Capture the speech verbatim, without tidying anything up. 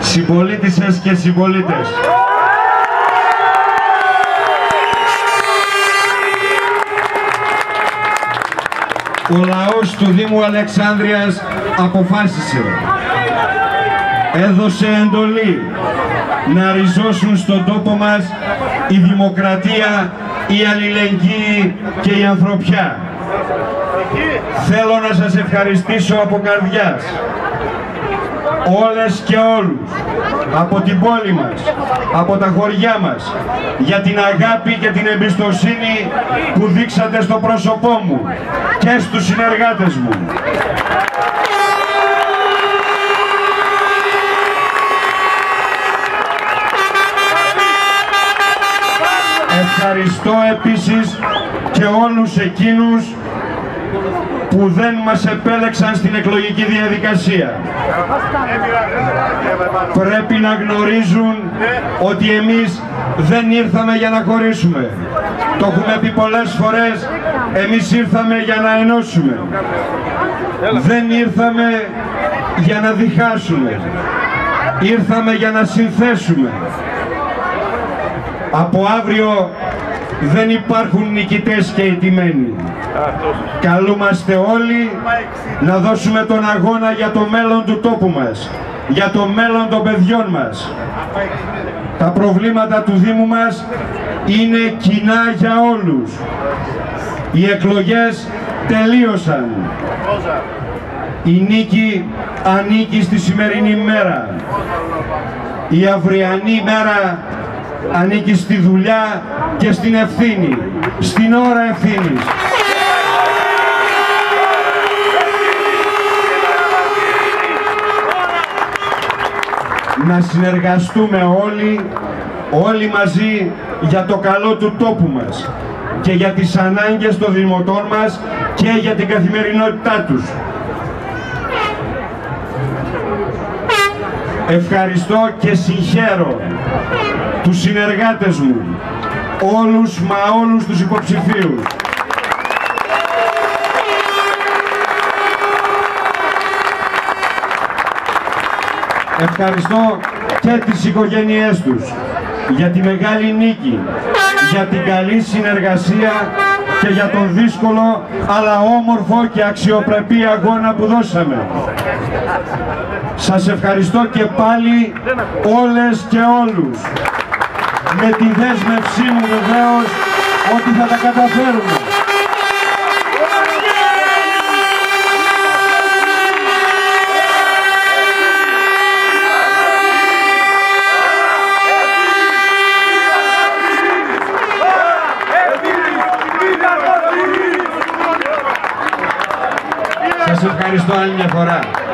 Συμπολίτισσες και συμπολίτες, ο λαός του Δήμου Αλεξάνδρειας αποφάσισε, έδωσε εντολή να ριζώσουν στον τόπο μας η δημοκρατία, η αλληλεγγύη και η ανθρωπιά. Θέλω να σας ευχαριστήσω από καρδιάς, όλες και όλους, από την πόλη μας, από τα χωριά μας, για την αγάπη και την εμπιστοσύνη που δείξατε στο πρόσωπό μου και στους συνεργάτες μου. Ευχαριστώ επίσης και όλους εκείνους που δεν μας επέλεξαν στην εκλογική διαδικασία. Πρέπει να γνωρίζουν ότι εμείς δεν ήρθαμε για να χωρίσουμε. Το έχουμε πει πολλές φορές, εμείς ήρθαμε για να ενώσουμε. Δεν ήρθαμε για να διχάσουμε. Ήρθαμε για να συνθέσουμε. Από αύριο δεν υπάρχουν νικητές και ηττημένοι. Καλούμαστε όλοι να δώσουμε τον αγώνα για το μέλλον του τόπου μας, για το μέλλον των παιδιών μας. Τα προβλήματα του Δήμου μας είναι κοινά για όλους. Οι εκλογές τελείωσαν. Η νίκη ανήκει στη σημερινή μέρα. Η αυριανή μέρα ανήκει στη δουλειά και στην ευθύνη, στην ώρα ευθύνης. Να συνεργαστούμε όλοι, όλοι μαζί για το καλό του τόπου μας και για τις ανάγκες των δημοτών μας και για την καθημερινότητά τους. Ευχαριστώ και συγχαίρω τους συνεργάτες μου, όλους μα όλους τους υποψηφίους. Ευχαριστώ και τις οικογένειές τους για τη μεγάλη νίκη, για την καλή συνεργασία και για τον δύσκολο αλλά όμορφο και αξιοπρεπή αγώνα που δώσαμε. Σας ευχαριστώ και πάλι όλες και όλους, με τη δέσμευσή μου βεβαίως ότι θα τα καταφέρουμε. Σας ευχαριστώ άλλη μια φορά.